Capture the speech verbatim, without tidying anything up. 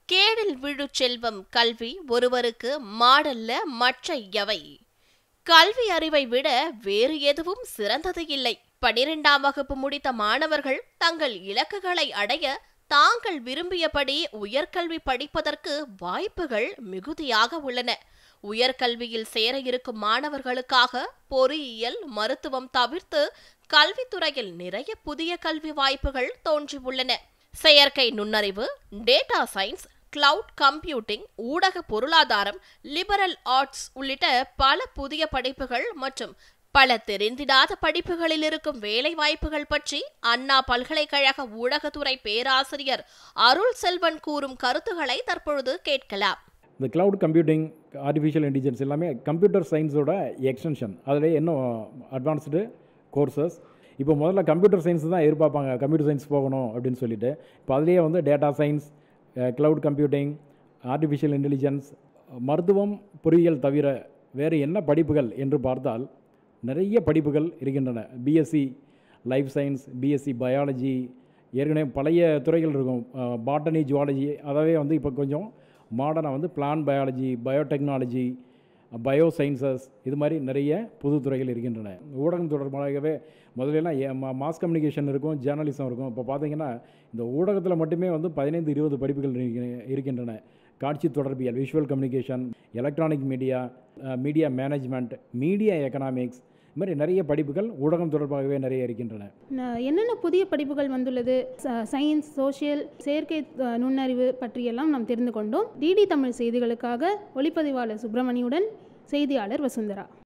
கேடில் விழு செல்வம் கல்வி ஒருவருக்கு மாடல்ல மற்ற எவை. கல்வி அறிவை விட வேறு எதுவும் சிறந்தது இல்லை. பனிரெண்டாம் வகுப்பு முடித்த மாணவர்கள் தங்கள் இலக்குகளை அடைய தாங்கள் விரும்பியபடி உயர்கல்வி படிப்பதற்கு வாய்ப்புகள் மிகுதியாக உள்ளன. உயர்கல்வியில் சேர இருக்கும் மாணவர்களுக்காக பொறியியல், மருத்துவம் தவிர்த்து கல்வித்துறையில் நிறைய புதிய கல்வி வாய்ப்புகள் தோன்றியுள்ளன. செயற்கை நுண்ணறிவு, டேட்டா சயின்ஸ், கிளவுட் கம்ப்யூட்டிங், ஊடக பொருளாதாரம், லிபரல் ஆர்ட்ஸ் உள்ளிட்ட பல புதிய படிப்புகள் மற்றும் பல தெரிந்திடாத படிப்புகளில் இருக்கும் வேலை வாய்ப்புகள் பற்றி அண்ணா பல்கலைக்கழக ஊடகத்துறை பேராசிரியர் அருள் செல்வன் கூறும் கருத்துக்களை தற்பொழுது கேட்கலாம். இந்த கிளவுட் கம்ப்யூட்டிங், ஆர்டிஃபிஷியல் இன்டெலிஜென்ஸ் எல்லாமே கம்ப்யூட்டர் சயின்ஸோட எக்ஸ்டென்ஷன். அதில் இன்னும் அட்வான்ஸ்டு கோர்சஸ். இப்போ முதல்ல கம்ப்யூட்டர் சயின்ஸ் தான் எதிர்பார்ப்பாங்க, கம்ப்யூட்டர் சயின்ஸ் போகணும் அப்படின்னு சொல்லிட்டு. இப்போ அதுலேயே வந்து data science, cloud computing, artificial intelligence, மருத்துவம், பொறியியல் தவிர வேறு என்ன படிப்புகள் என்று பார்த்தால் நிறைய படிப்புகள் இருக்கின்றன. BSc life science, BSc biology, ஏற்கனவே பழைய துறைகள் இருக்கும், பாட்டனி, ஜுவாலஜி. அதாவே வந்து இப்போ கொஞ்சம் மாடர்னாக வந்து plant biology, biotechnology, bio sciences, இது மாதிரி நிறைய புது துறைகள் இருக்கின்றன. ஊடகம் தொடர்பாகவே முதலெல்லாம் மாஸ் கம்யூனிகேஷன் இருக்கும், ஜேர்னலிசம் இருக்கும். இப்போ பார்த்தீங்கன்னா இந்த ஊடகத்தில் மட்டுமே வந்து பதினைந்து இருபது படிப்புகள் இருக்கின்றன. காட்சி தொடர்பியல், visual communication, electronic media, media management, media economics, இது மாதிரி நிறைய படிப்புகள் ஊடகம் தொடர்பாகவே நிறைய இருக்கின்றன. என்னென்ன புதிய படிப்புகள் வந்துள்ளது, சயின்ஸ், சோஷியல், செயற்கை நுண்ணறிவு பற்றியெல்லாம் நாம் தெரிந்து கொண்டோம். டிடி தமிழ் செய்திகளுக்காக ஒளிப்பதிவாளர் சுப்பிரமணியுடன் செய்தியாளர் வசுந்தரா.